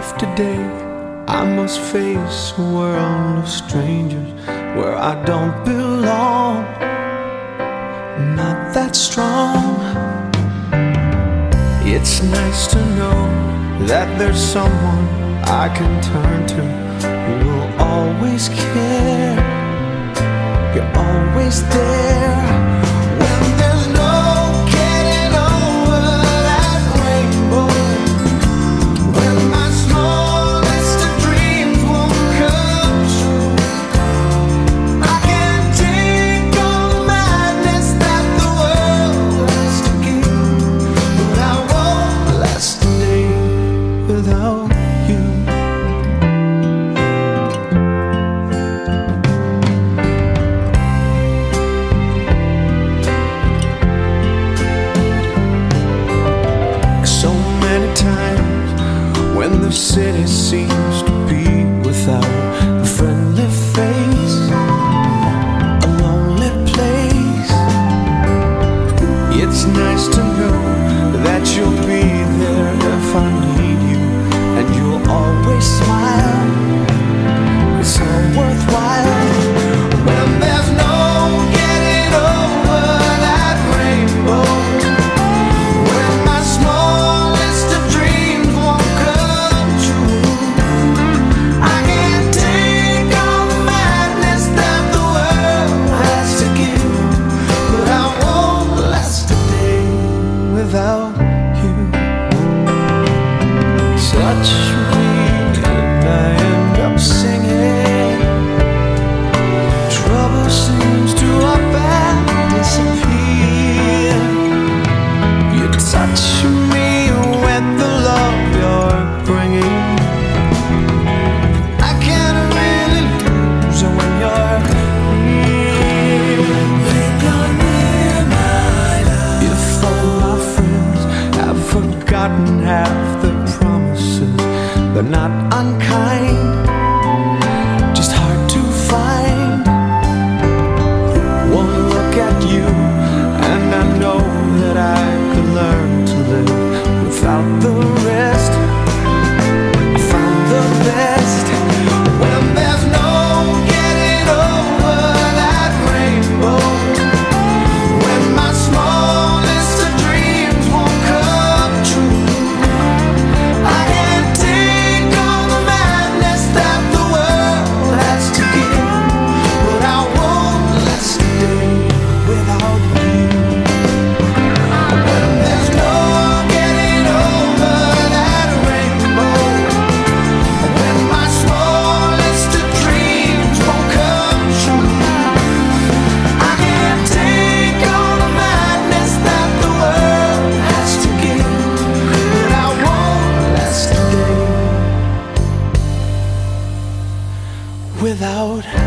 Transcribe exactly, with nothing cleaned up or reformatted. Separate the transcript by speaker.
Speaker 1: if today I must face a world of strangers where I don't belong, I'm not that strong. It's nice to know that there's someone I can turn to who will always care. You're always there. When there's no getting over that rainbow, when my smallest of dreams won't come true, I can't take all the madness that the world has to give, but I won't last a day without you. When the city seems to be without a friendly face, a lonely place, it's nice to know that you'll be there if I need you, and you'll always smile. It's all worthwhile. When there's no getting over that rainbow, when my smallest of dreams won't come true, I can't take all the madness that the world has to give, but I won't last a day without you. Touch me and I end up singing. Trouble seems to up and disappear. You touch me with the love you're bringing. I can't really lose when you're near. When you're near, my love. If all my friends have forgotten half their promises, they're not unkind, just hard to find. One look at you and I know that I could learn to live without the rest. I found the best. When there's no getting over that rainbow, when my smallest of dreams won't come true, I can't take all the madness that the world has to give, but I won't last a day without you. When there's no getting over that rainbow, when my smallest of dreams won't come true, I can't take all the madness that the world has to give, but I won't last a day without